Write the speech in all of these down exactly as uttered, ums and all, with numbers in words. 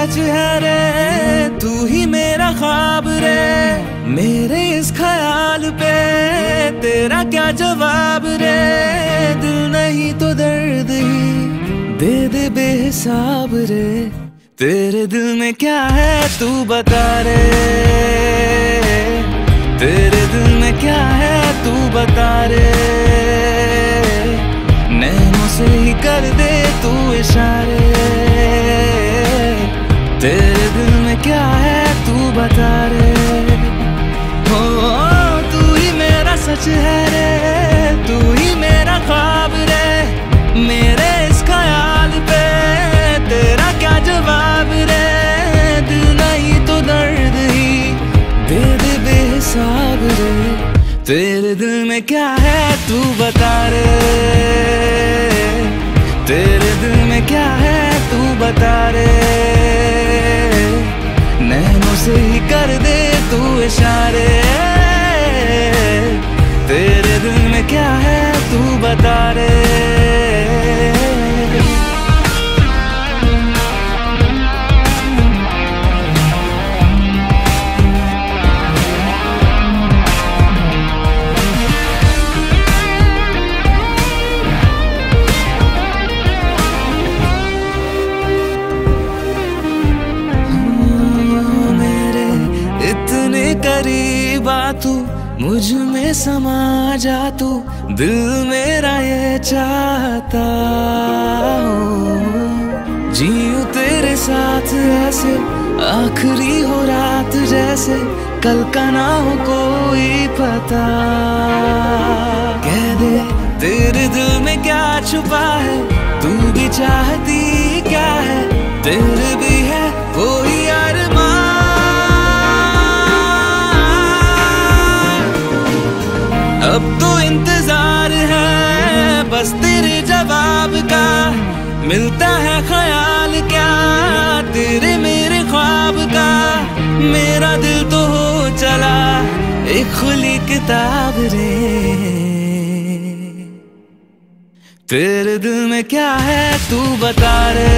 सच है रे, तू ही मेरा ख्वाब रे। मेरे इस ख्याल पे तेरा क्या जवाब रे। दिल नहीं तो दर्द ही दे दे बेहिसाब रे। तेरे दिल में क्या है तू बता रे। तेरे दिल में क्या है तू बता रे। नैनों से ही कर दे तू इशारे। तेरे दिल में क्या है तू बता रे। हो तू ही मेरा सच है रे, तू ही मेरा ख्वाब रे। मेरे इस ख्याल पे तेरा क्या जवाब रे। दिल नहीं तो दर्द ही दे दे बेहिसाब रे। तेरे दिल में क्या है तू बता रे। तेरे दिल में क्या है तू बता रे। नैनों से ही कर दे तू इशारे। तेरे दिल में क्या है तू बता रे। करीब आ तू, मुझ में समा जा तू। दिल मेरा ये चाहता हो जीऊं तेरे साथ ऐसे। आखिरी हो रात जैसे, कल का ना हो कोई पता। कह दे तेरे दिल में क्या छुपा है, तू भी चाहती क्या है। तेरे भी है कोई अरमान। अब तो इंतजार है बस तेरे जवाब का। मिलता है ख्याल क्या तेरे मेरे ख्वाब का। मेरा दिल तो हो चला एक खुली किताब रे। तेरे दिल में क्या है तू बता रे।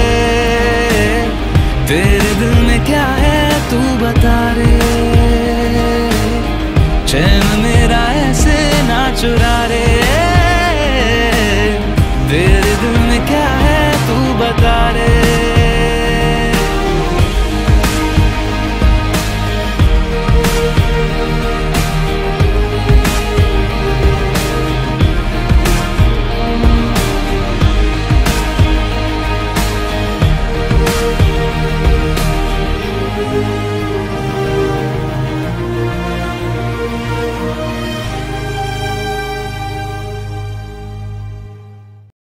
तेरे दिल में क्या है तू बता रे। चैन मेरा ऐसे ना चुरा